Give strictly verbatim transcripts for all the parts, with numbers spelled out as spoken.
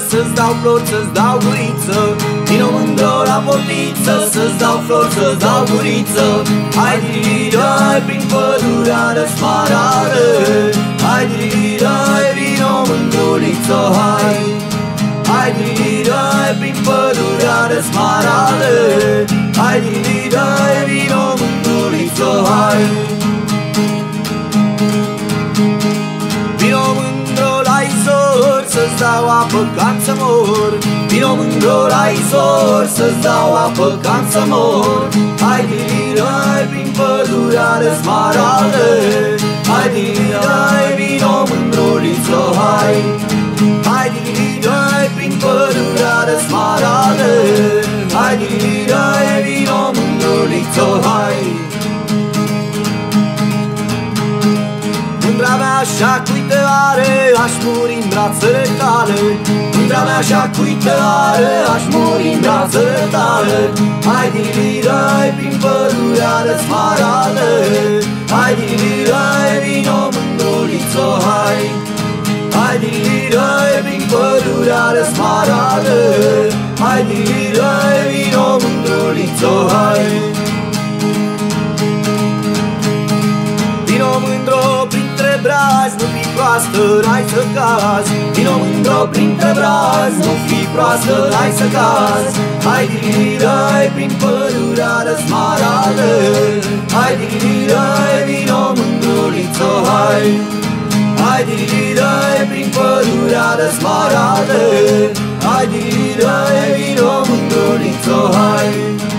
să-ți dau flori, să-ți dau guriță. Vino mândro la portiță, să-ți dau flori, să-ți dau guriță. Hai diri-dai prin pădurea de smaralde, hai diri-dai, vino mândruliță, hai. Hai diri-dai prin pădurea de smaralde, hai diri-dai, vino mândruliță, hai. Vino mândro la izor, să-ți dau apă ca să mor. Vino mândro la izor, să-ți dau apă ca să mor. Hai diri-dai prin pădurea de smaralde, hai diri-dai, vino mândruliță, hai. Hai diri-dai prin pădurea de smaralde, hai diri-dai, vino mândruliță, hai. Mândra mea așa cui te are, aș muri în brațele tale. Mândra mea așa cui te are, aș muri în brațele tale. Hai diri-dai prin pădurea de smaralde, hai diri-dai, vino mândruliță, hai. Hai diri-dai prin pădurea de smaralde, hai diri-dai, vino mândruliță, hai. Vino mândro printre brazi, nu fi proastă, n-ai să cazi. Vino mândro printre brazi, nu fi proastă, n-ai să cazi. Hai diri-dai prin pădurea de smaralde, hai diri-dai, vino mândruliță, hai. Hai diri-dai prin pădurea de smaralde, hai diri-dai, vino mândruliță, hai.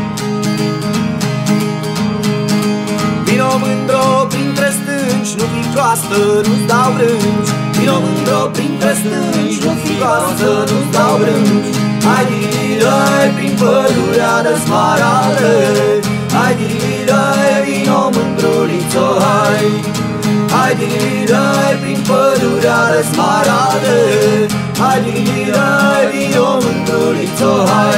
Vino mândro printre stânci, nu fi proastă, nu-ți dau brânci. Vino mândro printre stânci, nu fi proastă, nu-ți dau brânci. Hai diri-dai prin pădurea de smaralde, hai diri-dai, vino mândruliță, hai. Hai diri-dai prin pădurea de smaralde, hai diri-dai, vino mândruliță, hai.